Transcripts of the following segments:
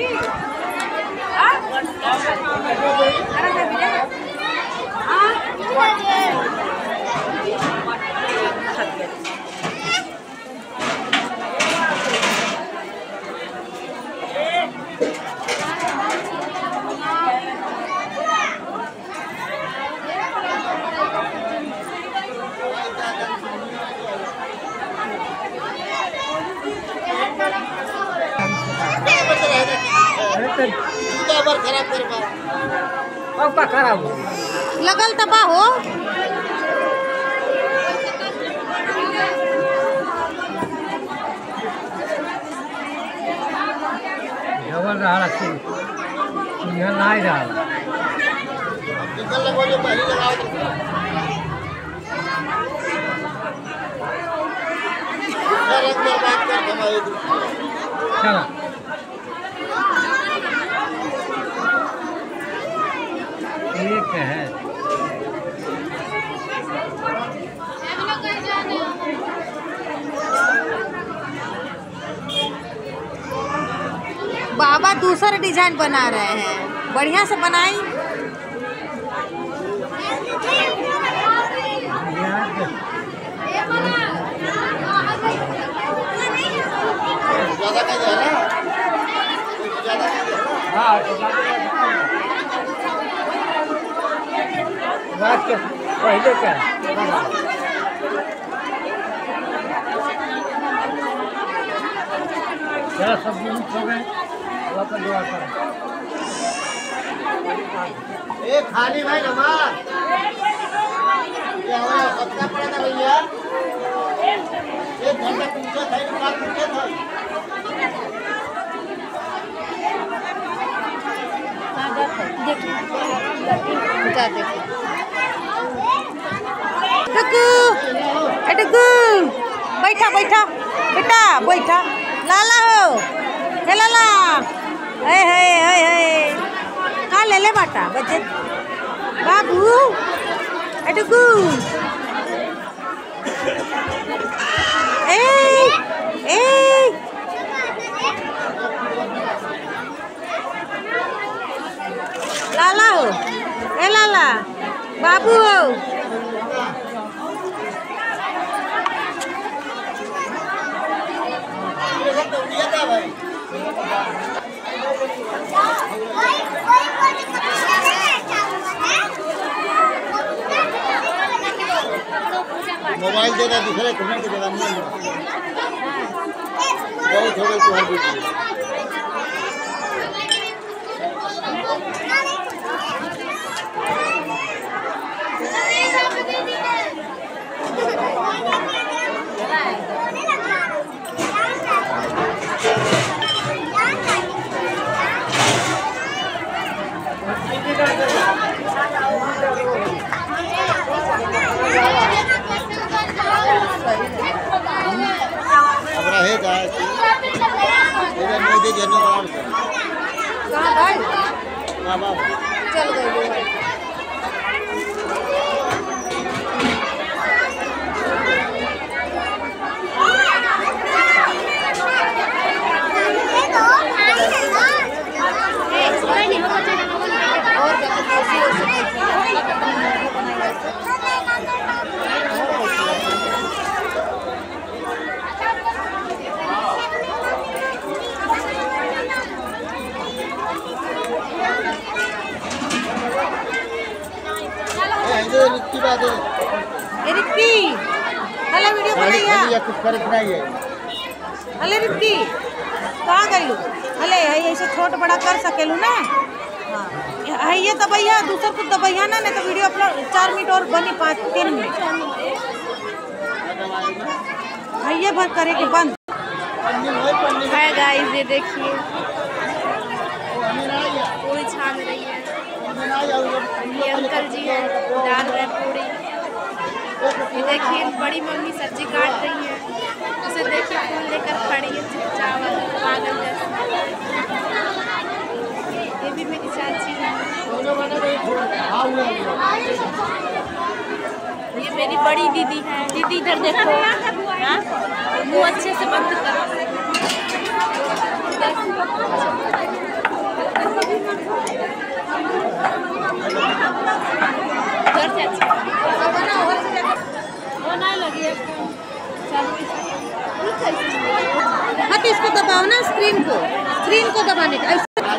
खराब लगल तबाह हो डबल रहा सिंगल नहीं रहा चलो ठीक है बाबा दूसरा डिजाइन बना रहे हैं, बढ़िया से बनाई। पहले क्या जरा सब्जी मिक्स हो गए दुआ कर खाली भाई नमाज सबका पड़ा था भैया 1 घंटा पूछे थे पूछे थे बैठा बैठा बेटा बैठा लाला हो हे लाला कहाँ ले बाटा बच्चे बाबू अटकू लाला हो ए लाला बाबू हो मोबाइल देना दूसरे कमेंट के जवाब नहीं बहुत हो गई तुम्हारी अब रहेगा मोदी जी कहाँ भाई चल गई रिक्की हले वीडियो बनाइए कुछ फर्क नहीं है। हले रिक्की कहाँ गई हले ऐसे छोट बड़ा कर सकेलू ना। हाँ ये दबैया दूसर कुछ दबैया ना नहीं तो वीडियो अपलोड 4 मिनट और बनी 3 मिनट ये भर करेगी बंद है गाइस। ये देखिए पूरी छान रही है, ये अंकल जी है डाल रहे पूरी। ये देखिए बड़ी मम्मी सब्जी काट रही है, उसे देखिए फूल लेकर खड़ी है चावल पागल जैसा। ये भी मेरी चाची है, ये मेरी बड़ी दीदी है। दीदी इधर देखो, मुँह अच्छे से बंद करो। हट इसको दबाओ ना, स्क्रीन को दबाने का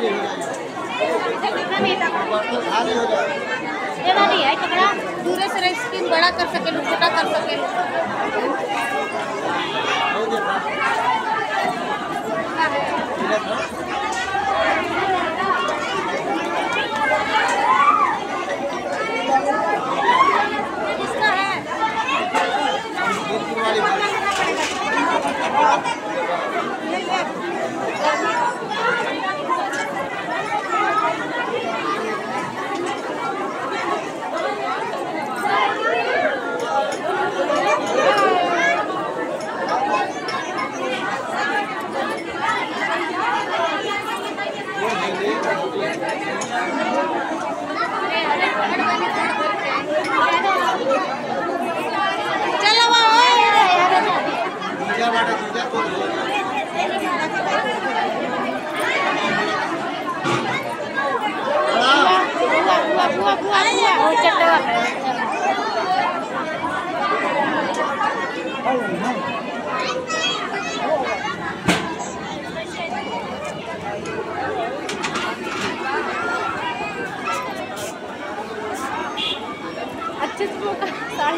नहीं है कपड़ा दूर से स्क्रीन बड़ा कर सके, छोटा कर सके। अच्छे से साड़ी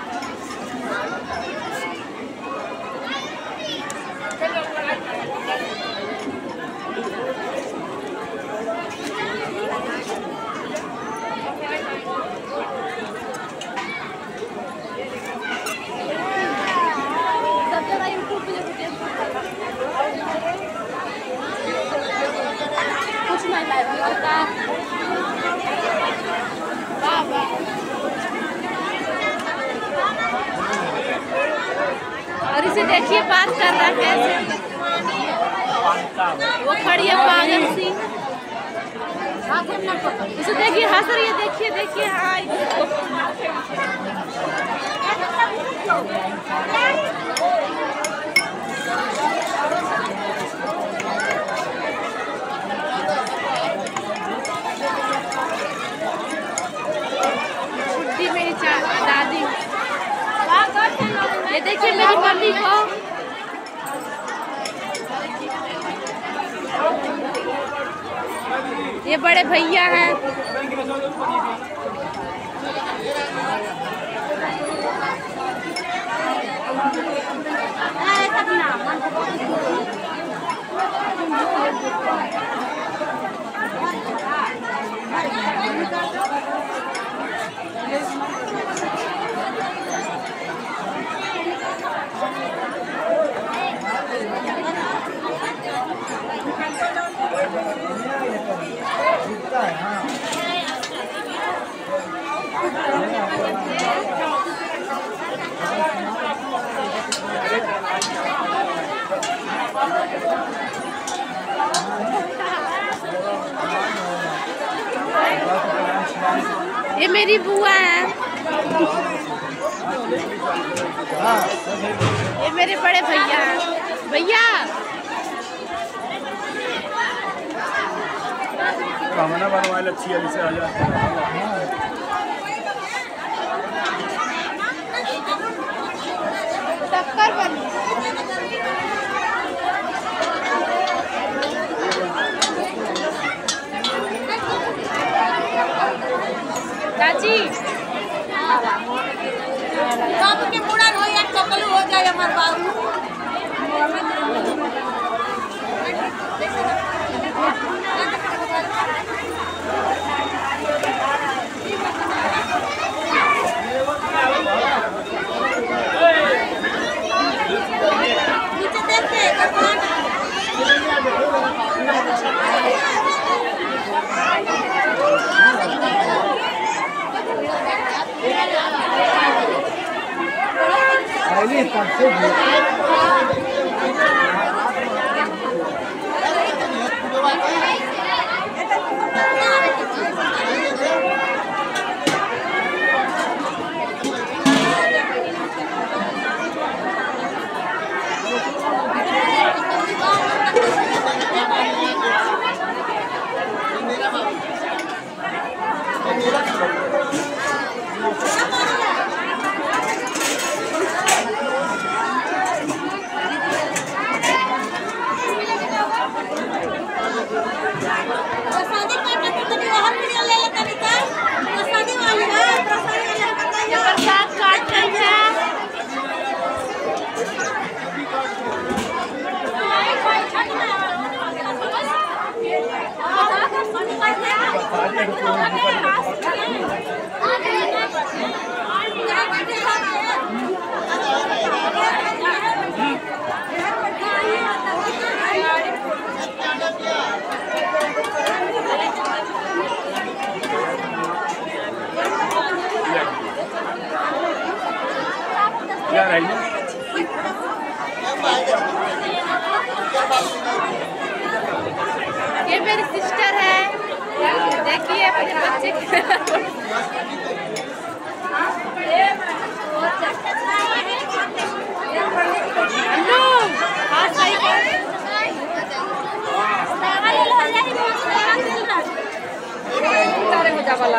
कुछ नहीं लाया। और इसे देखिए बात कर रहा है कैसे, वो खड़ी है पागल सी। इसे देखिए हंस रही है, देखिए देखिए। हाय छुट्टी मेरी दादी। ये देखिए मेरी मम्मी को। ये बड़े भैया हैं। ये मेरी बुआ है। ये मेरे बड़े भैया हैं। भैया कामना बनवा अच्छी है से आ जाए। टक्कर बनी। चाची बाबू के मुड़न हो या चकलू हो जाए हमारे बाबू। नीचे देखते पहले सबसे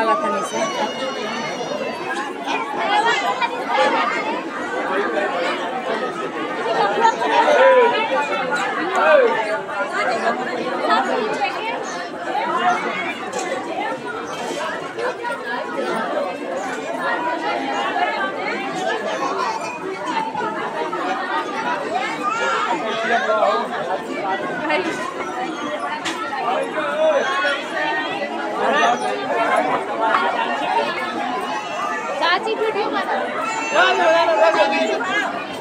लगा था इसे। चाची वीडियो बना